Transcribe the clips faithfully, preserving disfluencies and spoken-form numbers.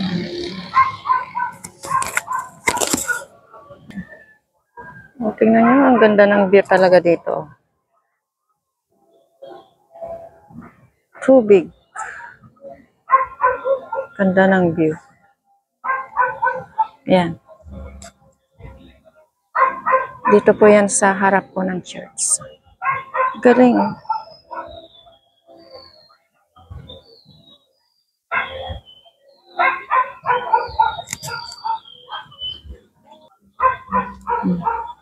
O, tingnan nyo, ang ganda ng view talaga dito. Tubig. Ganda ng view. Yan. Dito po yan sa harap po ng church. Galing. Hmm.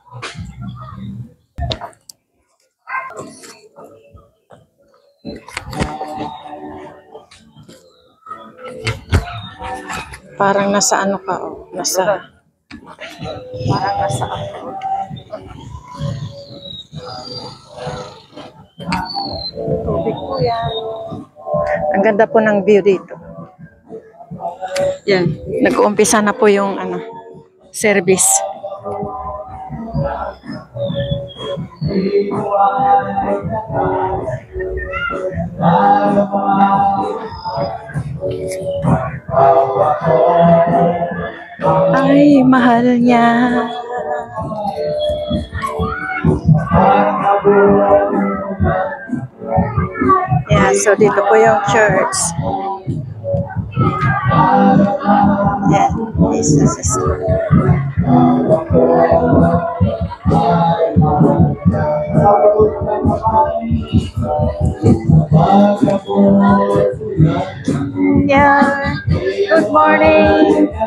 Parang nasa ano ka, oh. Nasa, parang nasa ako. Tubig po yan. Ang ganda po ng view dito. Yan. Nag-uumpisa na po yung ano, service. Ay, mahal niya. Yeah, so dito po yung church. Yeah, this is a school. Yeah, good morning.